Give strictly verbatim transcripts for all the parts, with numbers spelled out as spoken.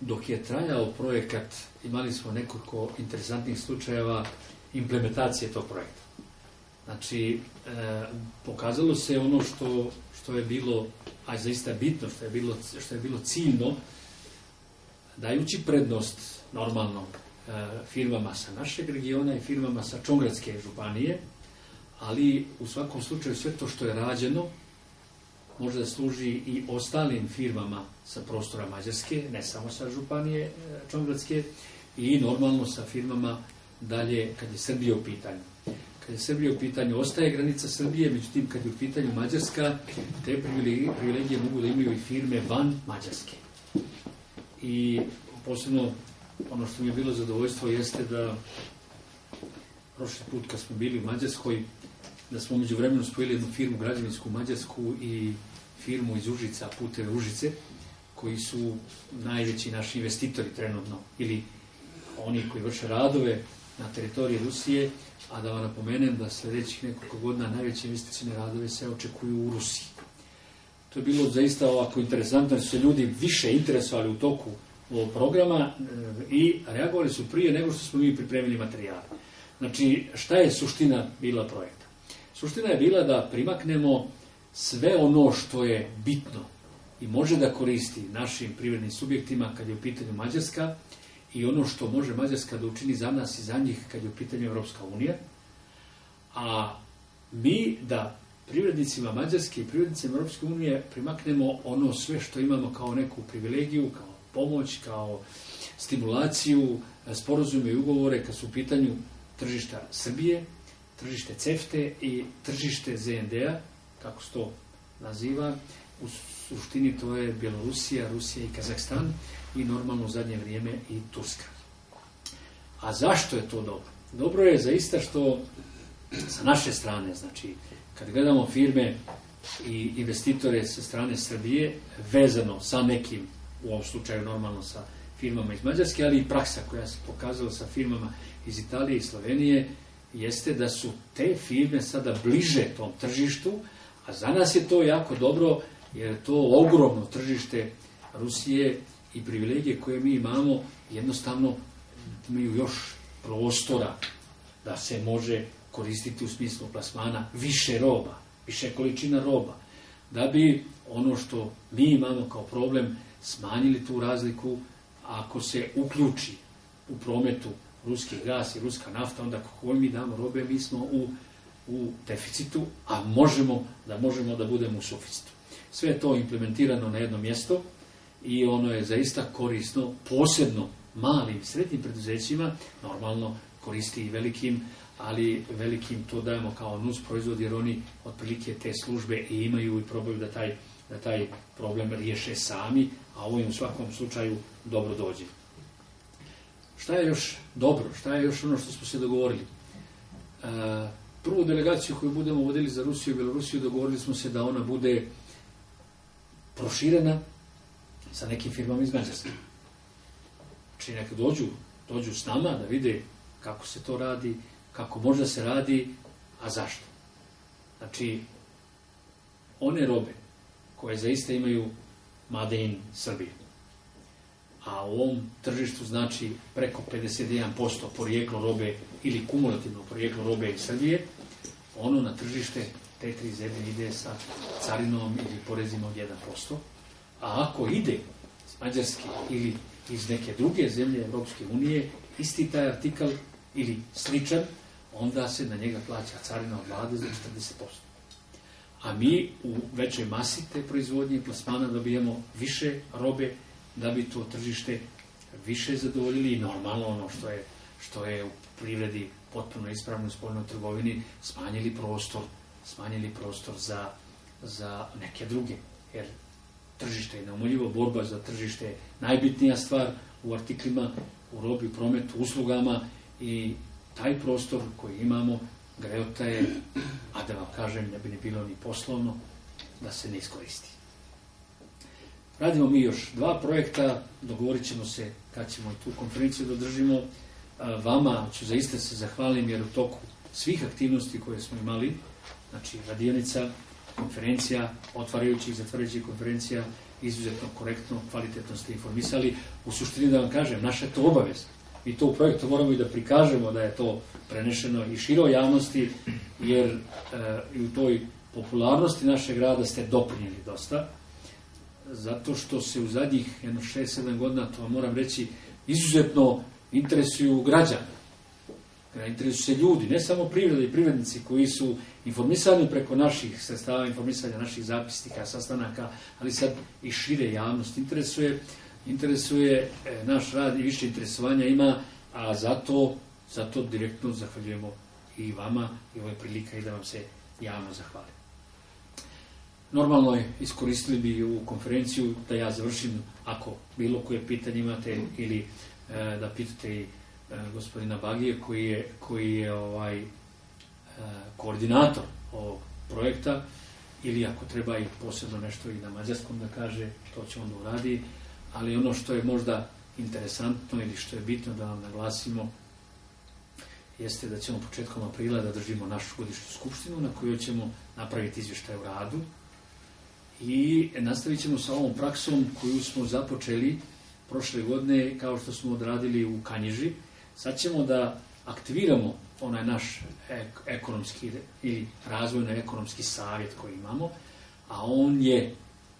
dok je trajao projekat, imali smo nekoliko interesantnih slučajeva implementacije tog projekta. Znači, e, pokazalo se ono što, što je bilo, a zaista bitno, što je bilo, što je bilo ciljno, dajući prednost normalno e, firmama sa našeg regiona i firmama sa Čongradske županije, ali u svakom slučaju sve to što je rađeno može da služi i ostalim firmama sa prostora Mađarske, ne samo sa županije e, Čongradske, i normalno sa firmama dalje kad je Srbija u pitanju. Kad je Srbija u pitanju, ostaje granica Srbije, međutim kad je u pitanju Mađarska, te privilegije mogu da imaju i firme van Mađarske. I posebno ono što mi je bilo zadovoljstvo jeste da prošli put kad smo bili u Mađarskoj, da smo među vremenu spojili jednu firmu građevinsku u Mađarsku i firmu iz Užica, Puteve Užice, koji su najveći naši investitori trenutno, ili oni koji vrše radove na teritoriji Rusije, a da vam napomenem da sljedećih nekoliko godina najveće investicijne radove se očekuju u Rusiji. To je bilo zaista ovako interesantno, jer su se ljudi više interesovali u toku ovog programa i reagovali su prije nego što smo mi pripremili materijale. Znači, šta je suština bila projekta? Suština je bila da primaknemo sve ono što je bitno i može da koristi našim privrednim subjektima kad je u pitanju Mađarska, i ono što može Mađarska da učini za nas i za njih kad je u pitanju Evropska unija, a mi da privrednicima Mađarske i privrednicima Evropske unije primaknemo ono sve što imamo kao neku privilegiju, kao pomoć, kao stimulaciju, sporazume i ugovore kad su u pitanju tržišta Srbije, tržište CEFTE i tržište Z N D-a, kako se to naziva. U suštini to je Bjelorusija, Rusija i Kazahstan, i normalno u zadnje vrijeme i Turska. A zašto je to dobro? Dobro je zaista što sa naše strane, znači kad gledamo firme i investitore sa strane Srbije, vezano sa nekim, u ovom slučaju normalno sa firmama iz Mađarske, ali i praksa koja se pokazala sa firmama iz Italije i Slovenije, jeste da su te firme sada bliže tom tržištu, a za nas je to jako dobro, jer je to ogromno tržište Rusije i privilegije koje mi imamo, jednostavno imaju još prostora da se može koristiti u smislu plasmana više roba, više količina roba, da bi ono što mi imamo kao problem smanjili tu razliku. Ako se uključi u prometu ruski gas i ruska nafta, onda kako mi damo robe, mi smo u, u deficitu, a možemo da možemo da budemo u suficitu. Sve je to implementirano na jedno mjesto i ono je zaista korisno, posebno malim i srednjim preduzećima, normalno koristi i velikim, ali velikim to dajemo kao nus proizvod, jer oni otprilike te službe i imaju i probaju da taj, da taj problem riješe sami, a ovo im u svakom slučaju dobro dođe. Šta je još dobro? Šta je još ono što smo se dogovorili? E, prvu delegaciju koju budemo vodili za Rusiju i Belorusiju, dogovorili smo se da ona bude proširena sa nekim firmama iz Mađarske. Znači neka dođu, dođu s nama da vide kako se to radi, kako možda se radi, a zašto. Znači, one robe koje zaista imaju Made in Srbije, a u ovom tržištu znači preko pedeset jedan posto porijeklo robe ili kumulativno porijeklo robe iz Srbije, ono na tržište te tri zemlje ide sa carinom ili porezima od jedan posto, a ako ide iz Mađarske ili iz neke druge zemlje Evropske unije, isti taj artikal ili sličan, onda se na njega plaća carina od dvadeset do četrdeset posto. A mi u većoj masi te proizvodnje i plasmana dobijemo više robe da bi to tržište više zadovoljili i normalno ono što je, što je u privredi potpuno ispravno u spoljnoj trgovini, smanjili prostor, smanjili prostor za, za neke druge. Jer tržište je neumoljivo, borba za tržište je najbitnija stvar u artiklima, u robi, prometu, uslugama, i taj prostor koji imamo greota je, a da vam kažem, ne bi ne bilo ni poslovno, da se ne iskoristi. Radimo mi još dva projekta, dogovorit ćemo se kad ćemo tu konferenciju da održimo. Vama ću zaista se zahvalim, jer u toku svih aktivnosti koje smo imali, znači radionica, konferencija, otvarajućih i zatvarajućih konferencija, izuzetno korektno, kvalitetno ste informisali. U suštini da vam kažem, naša je to obaveza. Mi to u projektu moramo i da prikažemo da je to prenešeno i široj javnosti, jer e, i u toj popularnosti našeg rada ste doprinijeli dosta, zato što se u zadnjih jedno šest sedam godina, to vam moram reći, izuzetno interesuju građani. Interesuju se ljudi, ne samo privreda i privrednici koji su informisani preko naših sredstava informisanja, naših zapisnika, sastanaka, ali sad i šire javnost interesuje, interesuje e, naš rad i više interesovanja ima, a zato, zato direktno zahvaljujemo i vama i ovo je prilika i da vam se javno zahvalim. Normalno je, iskoristili bi ovu konferenciju da ja završim, ako bilo koje pitanje imate ili e, da pitate i e, gospodina Bagije koji je, koji je ovaj, e, koordinator ovog projekta, ili ako treba i posebno nešto i na mađarskom da kaže, to će onda uradi, ali ono što je možda interesantno ili što je bitno da vam naglasimo jeste da ćemo početkom aprila da držimo našu godišnju skupštinu na kojoj ćemo napraviti izvještaj o radu i nastavit ćemo sa ovom praksom koju smo započeli prošle godine kao što smo odradili u Kanjiži. Sad ćemo da aktiviramo onaj naš ekonomski ili razvojno-ekonomski savjet koji imamo, a on je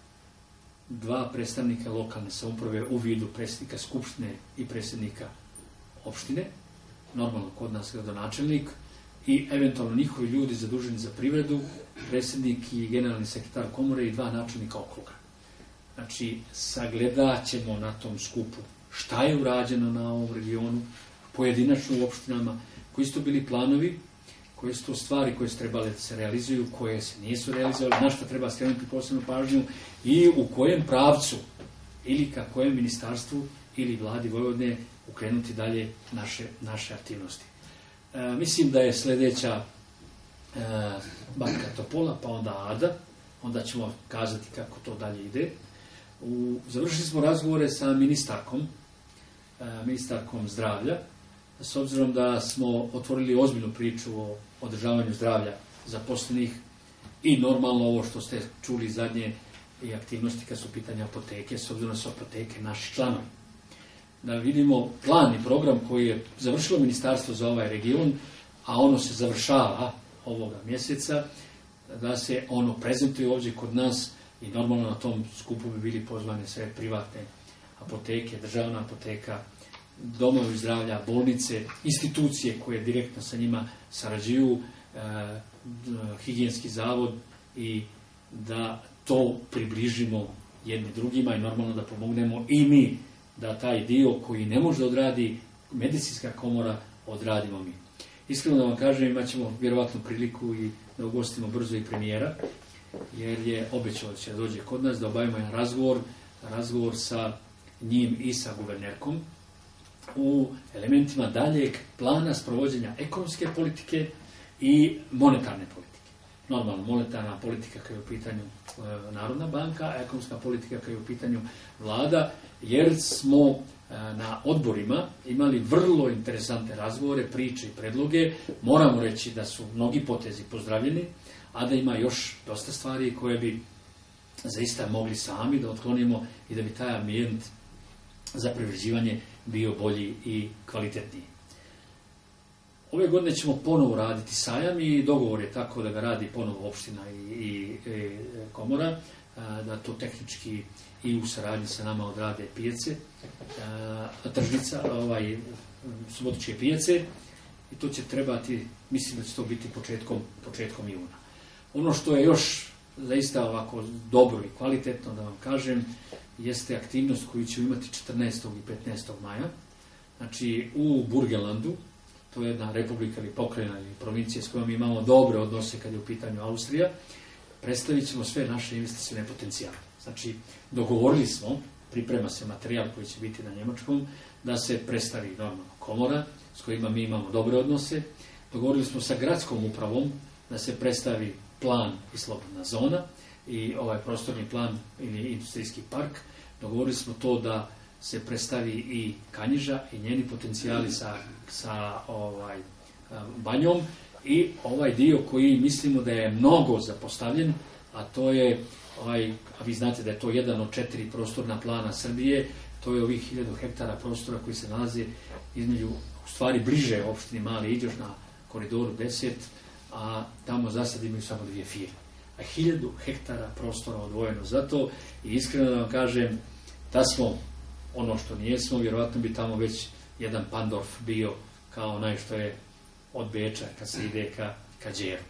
dva predstavnika lokalne samouprave u vidu predsjednika skupštine i predsjednika opštine, normalno kod nas gradonačelnik, i eventualno njihovi ljudi zaduženi za privredu, predsjednik i generalni sekretar komore i dva načelnika okruga. Znači, sagledat ćemo na tom skupu šta je urađeno na ovom regionu, pojedinačno u opštinama, koji su to bili planovi, koje su to stvari koje su trebale da se realizuju, koje se nisu realizovali, na što treba skrenuti posebnu pažnju i u kojem pravcu ili ka kojem ministarstvu ili vladi Vojvodine ukrenuti dalje naše, naše aktivnosti. E, mislim da je sljedeća e, Banka Topola, pa onda Ada, onda ćemo kazati kako to dalje ide. U, završili smo razgovore sa ministarkom, e, ministarkom zdravlja, s obzirom da smo otvorili ozbiljnu priču o održavanju zdravlja zaposlenih i normalno ovo što ste čuli zadnje i aktivnosti kad su pitanja apoteke, s obzirom da su apoteke naši članovi. Da vidimo plan i program koji je završilo ministarstvo za ovaj region, a ono se završava ovoga mjeseca, da se ono prezentuje ovdje kod nas i normalno na tom skupu bi bili pozvane sve privatne apoteke, državna apoteka, domovi zdravlja, bolnice, institucije koje direktno sa njima sarađuju, eh, higijenski zavod, i da to približimo jedni drugima i normalno da pomognemo i mi da taj dio koji ne može da odradi medicinska komora odradimo mi. Iskreno da vam kažem, imat ćemo vjerovatno priliku i da ugostimo brzo i premijera, jer je obećao da će dođe kod nas da obavimo jedan razgovor, razgovor sa njim i sa guvernerkom u elementima daljeg plana sprovođenja ekonomske politike i monetarne politike. Normalno, monetarna politika kada je u pitanju e, Narodna banka, a ekonomska politika kada je u pitanju vlada, jer smo e, na odborima imali vrlo interesantne razgovore, priče i predloge. Moramo reći da su mnogi potezi pozdravljeni, a da ima još dosta stvari koje bi zaista mogli sami da otklonimo i da bi taj ambijent za privređivanje bio bolji i kvalitetniji. Ove godine ćemo ponovo raditi sajam i dogovor je tako da ga radi ponovo opština i, i, i komora, da to tehnički i u saradnji sa nama odrade pijace, tržnica, ovaj, subotičke pijace, i to će trebati, mislim da će to biti početkom, početkom juna. Ono što je još zaista ovako dobro i kvalitetno da vam kažem, jeste aktivnost koju ćemo imati četrnaestog i petnaestog maja, znači u Burgenlandu. To je jedna republika ili pokrajina ili provincija s kojom imamo dobre odnose kad je u pitanju Austrija. Predstavit ćemo sve naše investicione potencijale. Znači, dogovorili smo, priprema se materijal koji će biti na njemačkom, da se predstavi normalno komora s kojima mi imamo dobre odnose. Dogovorili smo sa gradskom upravom da se predstavi plan i slobodna zona i ovaj prostorni plan ili industrijski park. Dogovorili smo to da se predstavi i Kanjiža i njeni potencijali sa, sa ovaj, Banjom i ovaj dio koji mislimo da je mnogo zapostavljen, a to je, ovaj, a vi znate da je to jedan od četiri prostorna plana Srbije, to je ovih hiljadu hektara prostora koji se nalaze između, u stvari bliže opštini Mali Iđoš na koridoru deset, a tamo za sad imaju samo dvije firme. A hiljadu hektara prostora odvojeno za to i iskreno da vam kažem, da smo ono što nijesmo, vjerovatno bi tamo već jedan Pandorf bio kao onaj što je od Beča kad se ide ka, ka Đeru.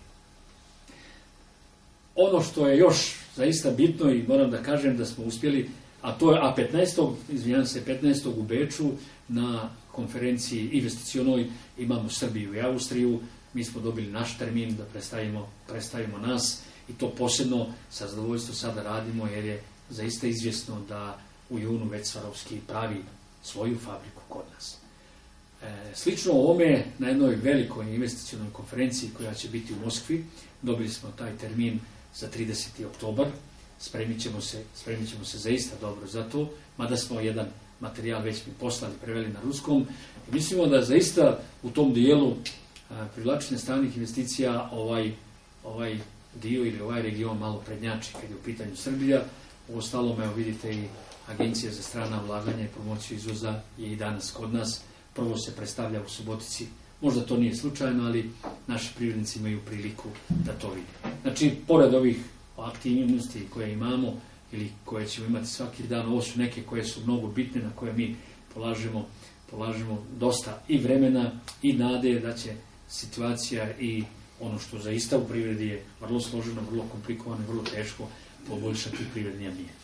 Ono što je još zaista bitno i moram da kažem da smo uspjeli, a to je a petnaestog izvinjam se, petnaestog u Beču na konferenciji investicionoj imamo Srbiju i Austriju, mi smo dobili naš termin da predstavimo, predstavimo nas i to posebno sa zadovoljstvom sada radimo jer je zaista izvjesno da u junu već Swarovski pravi svoju fabriku kod nas. E, slično ovome na jednoj velikoj investicionoj konferenciji koja će biti u Moskvi, dobili smo taj termin za trideseti oktobar, spremit ćemo se, spremit ćemo se zaista dobro za to, mada smo jedan materijal već mi poslali, preveli na ruskom. I mislimo da zaista u tom dijelu a, privlačenja stranih investicija ovaj, ovaj dio ili ovaj region malo prednjači kad je u pitanju Srbija. U ostalom, evo vidite i Agencija za strana ulaganja i promociju izvoza je i danas kod nas. Prvo se predstavlja u Subotici. Možda to nije slučajno, ali naši privrednici imaju priliku da to vide. Znači, pored ovih aktivnosti koje imamo ili koje ćemo imati svaki dan, ovo su neke koje su mnogo bitne, na koje mi polažemo, polažemo dosta i vremena i nade da će situacija i ono što zaista u privredi je vrlo složeno, vrlo komplikovano i vrlo teško poboljšati privredni ambijent.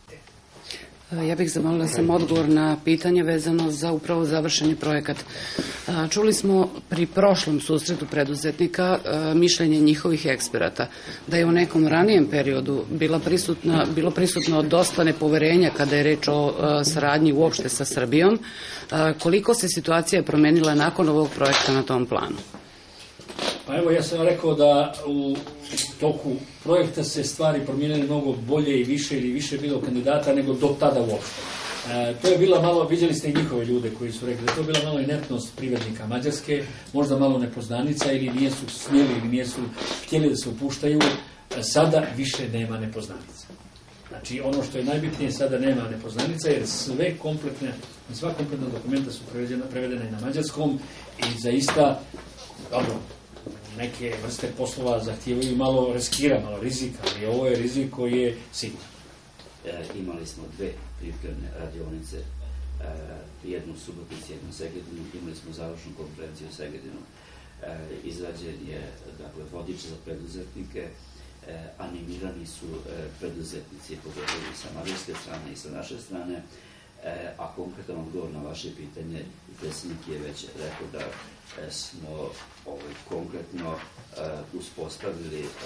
Ja bih zamolila sam odgovor na pitanje vezano za upravo završeni projekat. Čuli smo pri prošlom susretu preduzetnika mišljenje njihovih eksperata da je u nekom ranijem periodu bila prisutna, bilo prisutno dosta nepoverenja kada je reč o saradnji uopšte sa Srbijom. Koliko se situacija promenila nakon ovog projekta na tom planu? Pa evo, ja sam rekao da u toku projekta se stvari promijenile mnogo bolje i više ili više bilo kandidata nego do tada uopšte. E, to je bila malo, vidjeli ste i njihove ljude koji su rekli da to je bila malo inertnost privrednika Mađarske, možda malo nepoznanica ili nijesu smjeli ili nijesu htjeli da se upuštaju. E, sada više nema nepoznanica. Znači, ono što je najbitnije, sada nema nepoznanica jer sve kompletne, sva kompletna dokumenta su prevedena, prevedena i na mađarskom i zaista, dobro, neke vrste poslova zahtijevaju malo riskira, malo rizika, ali ovo je rizik koji je siguran. E, imali smo dve pripremne radionice, e, jednu u Subotici, jednu u Segedinu, imali smo završnu konferenciju u Segedinu. E, izrađen je, dakle, vodič za preduzetnike, e, animirani su e, preduzetnici, pogotovo sa mađarske strane i sa naše strane, e, a konkretan odgovor na vaše pitanje, predsjednik je već rekao da e, smo ovaj, konkretno e, uspostavili e,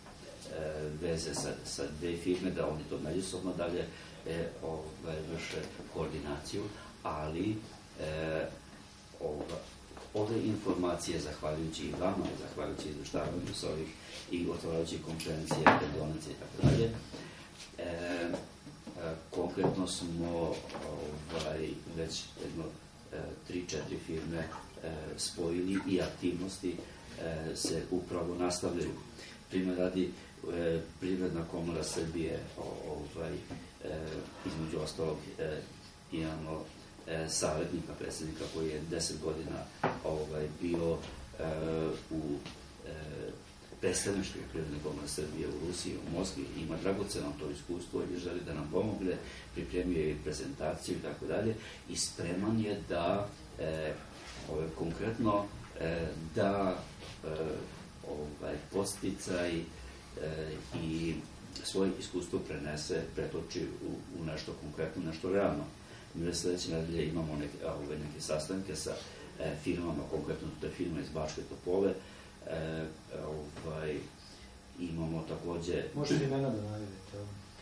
veze sa, sa dve firme, da oni to međusobno dalje e, ovaj, vrše koordinaciju, ali e, ova, ove informacije, zahvaljujući i vama, zahvaljujući izvještavanju s ovih i otvarajući konferencije, radionice i tako dalje, e, konkretno smo ovaj, već jedno e, tri, četiri firme e, spojili i aktivnosti e, se upravo nastavljaju. Primjer radi, e, Privredna komora Srbije, ovaj, e, između ostalog e, imamo e, savjetnika, predsjednika koji je deset godina ovaj, bio e, u e, predstavništvu Privredne komore Srbije u Rusiji, u Moskvi, ima dragoceno to iskustvo i želi da nam pomogne, pripremio je prezentaciju i tako dalje i spreman je da e, ovaj, konkretno e, da e, ovaj, podsticaj e, i svoje iskustvo prenese, pretoči u, u nešto konkretno, nešto realno. Mi sljedeće nedelje imamo neke, ovaj, neke sastanke sa e, firmama, konkretno to je firma iz Bačke Topole. E, ovaj, imamo takođe... Možete imena da navedete?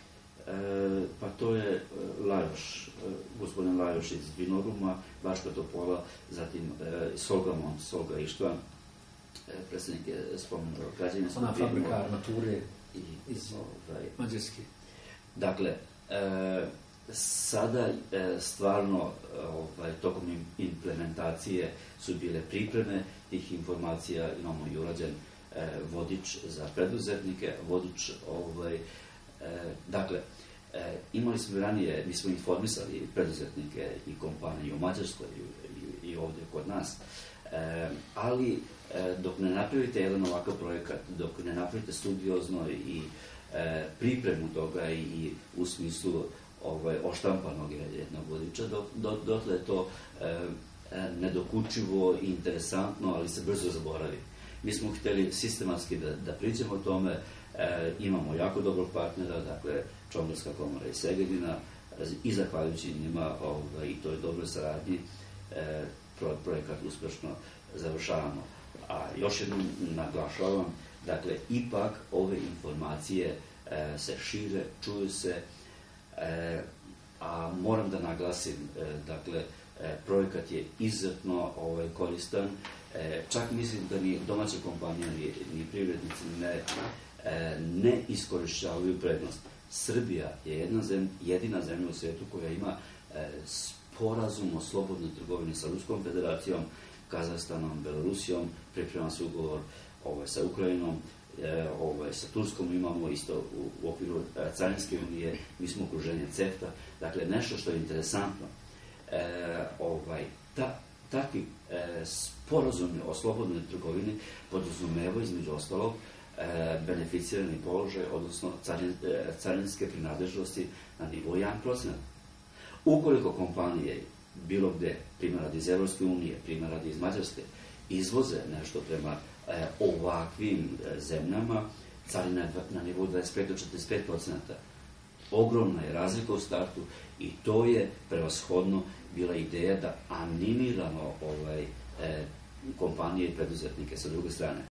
E, pa to je Lajoš, gospodin Lajoš iz Vinoruma, Bačka Topola, zatim e, Solgamon, Solga Ištvan, e, predsjednik je spomenuo građevinskog Ona fabrika armature i, iz ovaj, Mađarske. Dakle, e, sada e, stvarno ovaj, tokom implementacije su bile pripreme tih informacija, imamo i urađen vodič za preduzetnike, vodič, ovaj, dakle, imali smo ranije, mi smo informisali preduzetnike i kompanije u Mađarskoj i, i ovdje kod nas, ali dok ne napravite jedan ovakav projekat, dok ne napravite studiozno i pripremu toga i u smislu ovaj, oštampanog jednog vodiča, dotle je to nedokučivo i interesantno, ali se brzo zaboravi. Mi smo htjeli sistematski da, da priđemo o tome, e, imamo jako dobrog partnera, dakle, Čomorska komora iz Segedina, i zahvaljujući njima ovaj, i to je dobroj saradnji, e, pro, projekat uspešno završavamo. A još jednom naglašavam, dakle, ipak ove informacije e, se šire, čuju se, e, a moram da naglasim, e, dakle, e, projekat je izuzetno ovaj, koristan. E, čak mislim da ni domaća kompanija, ni, ni privrednici ne, e, ne iskorišćavaju prednost. Srbija je jedna zemlja, jedina zemlja u svijetu koja ima e, sporazum o slobodnoj trgovini sa Ruskom federacijom, Kazahstanom, Belorusijom, priprema se ugovor ovaj, sa Ukrajinom, e, ovaj, sa Turskom imamo isto u, u okviru e, Carinske unije, mi smo okruženje CEFTA, dakle nešto što je interesantno. E, ovaj, ta, takvi e, sporazumi o slobodnoj trgovini podrazumevaju između ostalog e, beneficirani položaj, odnosno carin, e, carinske prinadležnosti na nivou jedan procenat. Ukoliko kompanije bilo gde, primjer radi iz Evropske unije, primjer radi iz Mađarske, izvoze nešto prema e, ovakvim e, zemljama, carina je na nivou dvadeset pet do četrdeset pet procenata. Ogromna je razlika u startu i to je prevashodno bila ideja da animiramo ovaj, e, kompanije i preduzetnike sa druge strane.